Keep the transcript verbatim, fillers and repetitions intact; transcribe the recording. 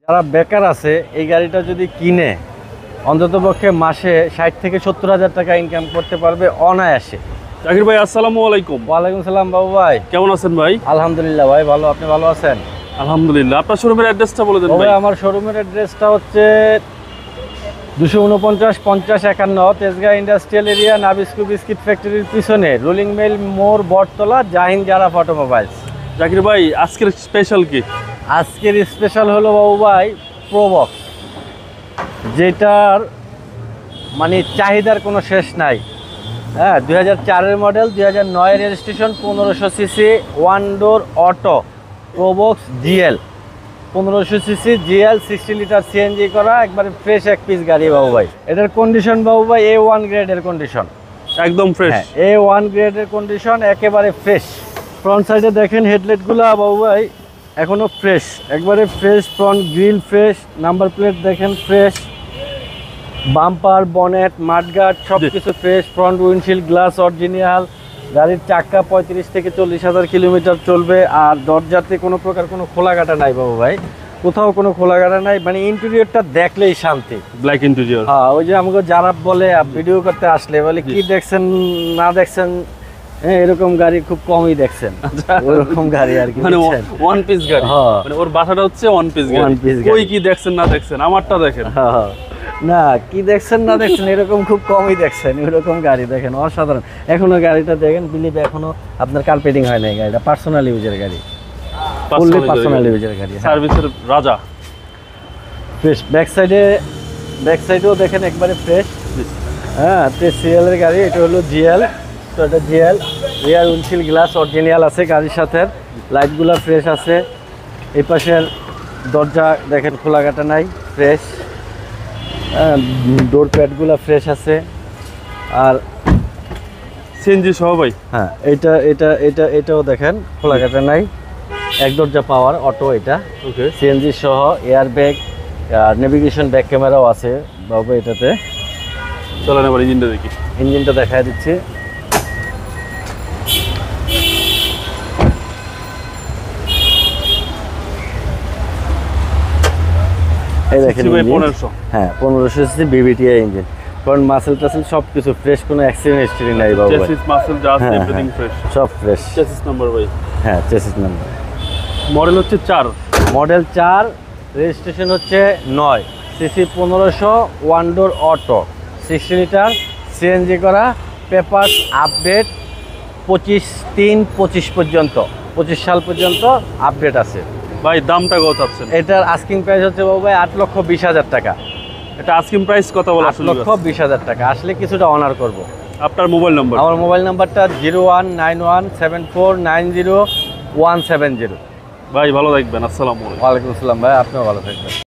যারা বেকার আছে এই গাড়িটা যদি কিনে অন্ততপক্ষে মাসে ষাট থেকে সত্তর হাজার টাকা ইনকাম করতে পারবে অনায়াসে। জাকির ভাই আসসালামু আলাইকুম। ওয়ালাইকুম সালাম বাবু ভাই, কেমন আছেন ভাই? আলহামদুলিল্লাহ ভাই ভালো, আপনি ভালো আছেন? আলহামদুলিল্লাহ। আপনার শোরুমের অ্যাড্রেসটা বলে দেন ভাই। আমার শোরুমের অ্যাড্রেসটা হচ্ছে দুশো উনপঞ্চাশ পঞ্চাশ একান্ন Tejgaon industrial area, Nabisco biscuit ফ্যাক্টরির পিছনে, রোলিং মিল মোড়, বটতলা, জাহিন জারাফ অটোমোবাইলস। জাকির ভাই আজকের স্পেশাল কি? আজকের স্পেশাল হলো বাবু ভাই প্রোবক্স, যেটার মানে চাহিদার কোনো শেষ নাই। হ্যাঁ, দুই হাজার চারের মডেল, দুই হাজার নয়ের রেজিস্ট্রেশন, পনেরোশো CC one door auto Probox GL, পনেরোশো CC GL, sixty litre CNG করা, একবারে ফ্রেশ এক পিস গাড়ি বাবু ভাই। এটার কন্ডিশন বাবু ভাই এ ওয়ান গ্রেডের কন্ডিশন, একদম ফ্রেশ। এ ওয়ান গ্রেডের কন্ডিশন, একেবারে ফ্রেশ। ফ্রন্ট সাইডে দেখেন হেডলাইটগুলো বাবু ভাই এখনো ফ্রেশ, একবারে fresh. Front grill fresh, number plate দেখেন ফ্রেশ, বাম্পার, বনেট, মাডগার্ড সব কিছু fresh. Front windshield glass original. গাড়ির চাকা পঁয়ত্রিশ থেকে চল্লিশ হাজার কিলোমিটার চলবে। আর দরজাতে কোনো প্রকার কোনো খোলাঘাটা নাই বাবু ভাই, কোথাও কোনো খোলাঘাটা নাই, মানে ইন্টেরিয়রটা দেখলেই শান্তি। Black interior. হ্যাঁ, ওই যে আমাকে যারা বলে ভিডিও করতে আসলে বলে কি দেখছেন না দেখছেন, হ্যাঁ এরকম গাড়ি খুব কমই দেখছেন, ওরকম গাড়ি আর কি, মানে ওয়ান পিস গাড়ি। হ্যাঁ, মানে ওর বাসাটা হচ্ছে ওয়ান পিস গাড়ি। ওয়ান পিস গাড়ি। ওই কি দেখছেন না দেখছেন, আমারটা দেখেন। হ্যাঁ, না কি দেখছেন না দেখছেন এরকম খুব কমই দেখছেন, এরকম গাড়ি দেখেন অসাধারণ। এখনো গাড়িটা দেখেন, বিলিভ এখনো আপনার কার্পেটিং হয় না, গাড়িটা পার্সোনাল ইউজের গাড়ি, ফুললি পার্সোনাল ইউজের গাড়ি, সার্ভিসের রাজা। ফ্রেশ ব্যাক সাইডে, ব্যাক সাইডেও দেখেন একবারে ফ্রেশ। হ্যাঁ, তে সিরিয়ালের গাড়ি, এটা হলো জিএল, তো এটা GL. Rear windshield glass original আছে গাড়ির সাথে, লাইটগুলো ফ্রেশ আছে। এই পাশের দরজা দেখেন খোলাঘাটা নাই, ফ্রেশ। ডোর প্যাডগুলো ফ্রেশ আছে। আর সিএনজি সহ ভাই। হ্যাঁ, এটা এটা এটা এটাও দেখেন খোলাঘাটা নাই, এক দরজা পাওয়ার অটো এটা। ওকে, সিএনজি সহ, এয়ার ব্যাগ আর নেভিগেশন ব্যাক ক্যামেরাও আছে বাবু এটাতে। চলেন এবার ইঞ্জিনটা দেখি। ইঞ্জিনটা দেখায় দিচ্ছি। এই দেখেন পনেরোশো। হ্যাঁ, পনেরোশো সিসি বিবিটিআই ইঞ্জিন। কারণ মাসেল টাসেল সব কিছু ফ্রেশ, কোনো অ্যাক্সিডেন্ট হিস্ট্রি নাই বাবু ভাই। Chassis muscle just everything fresh, সব ফ্রেশ। চেসিস নাম্বার ভাই। হ্যাঁ, চেসিস নাম্বার। মডেল হচ্ছে চার, মডেল চার, রেজিস্ট্রেশন হচ্ছে নয়, সিসি পনেরোশো, one door auto, sixty litre CNG করা, পেপারস আপডেট পঁচিশ তিন পঁচিশ পর্যন্ত, পঁচিশ সাল পর্যন্ত আপডেট আছে ভাই। দামটা কত চাচ্ছেন? এটার আস্কিং প্রাইস হচ্ছে বাবু ভাই আট লক্ষ বিশ হাজার টাকা। এটা আস্কিং প্রাইস কত বলা? আট লক্ষ বিশ হাজার টাকা। আসলে কিছুটা অনার করব। আপনার মোবাইল নাম্বার? আমার মোবাইল নাম্বারটা zero one nine one seven four nine zero one seven zero. ভাই ভালো থাকবেন। আসসালামু আলাইকুম। ওয়ালাইকুম আসসালাম ভাই, আপনিও ভালো থাকবেন।